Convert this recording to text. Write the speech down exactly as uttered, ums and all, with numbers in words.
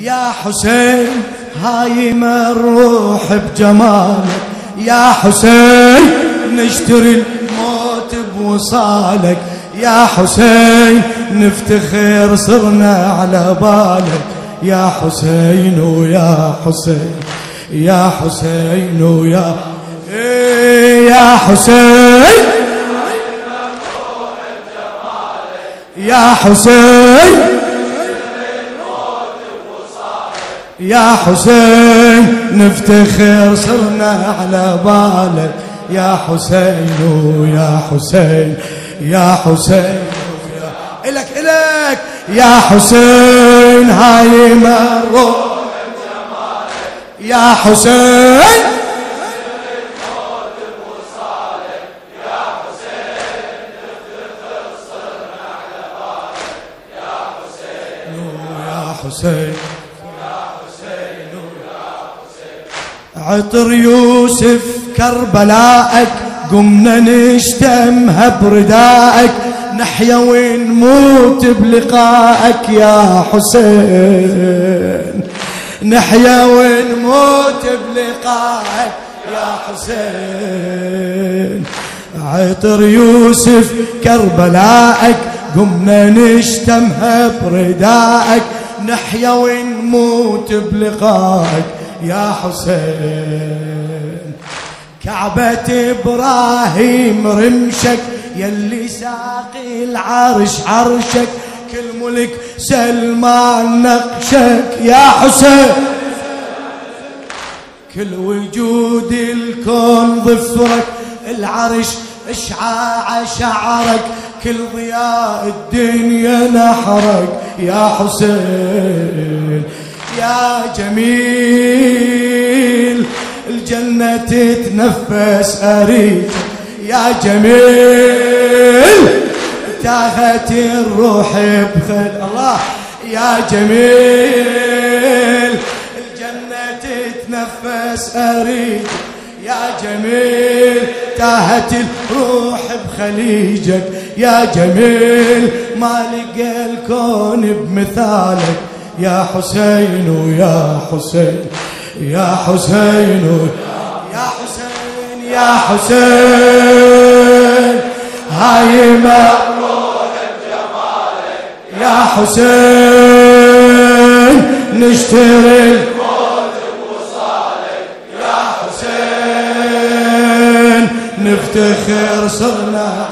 يا حسين هايم الروح بجمالك، يا حسين نشتري الموت بوصالك، يا حسين نفتخر صرنا على بالك، يا حسين ويا حسين يا حسين ويا إيه يا حسين يا حسين يا حسين نفتخر صرنا على بالك، يا حسين ويا حسين يا حسين إلك إلك يا حسين هايم الروح يا حسين حسين عطر يوسف كربلائك قمنا نشتمها بردائك، نحيا ونموت بلقائك يا حسين، نحيا ونموت بلقائك يا حسين. عطر يوسف كربلائك قمنا نشتمها بردائك، نحيا ونموت بلقائك يا حسين. كعبة إبراهيم رمشك يلي ساقي العرش عرشك، كل ملك سلمان نقشك يا حسين، كل وجود الكون ظفرك، العرش اشعاع شعرك، كل ضياء الدنيا نحرك يا حسين. يا جميل الجنة تتنفس أريد، يا جميل تاهت الروح بخيل الله، يا جميل الجنة تتنفس أريد، يا جميل تاهت الروح بخليجك، يا جميل ما لقى الكون بمثالك، يا حسين ويا حسين يا حسين يا حسين يا حسين هايم الروح بجمالك، يا حسين نشتري الموت بوصالك، يا حسين نفتخر صرنا